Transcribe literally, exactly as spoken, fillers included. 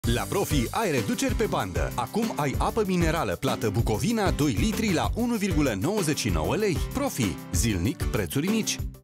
La Profi ai reduceri pe bandă. Acum ai apă minerală plată Bucovina doi litri la unu virgulă nouăzeci și nouă lei. Profi. Zilnic prețuri mici.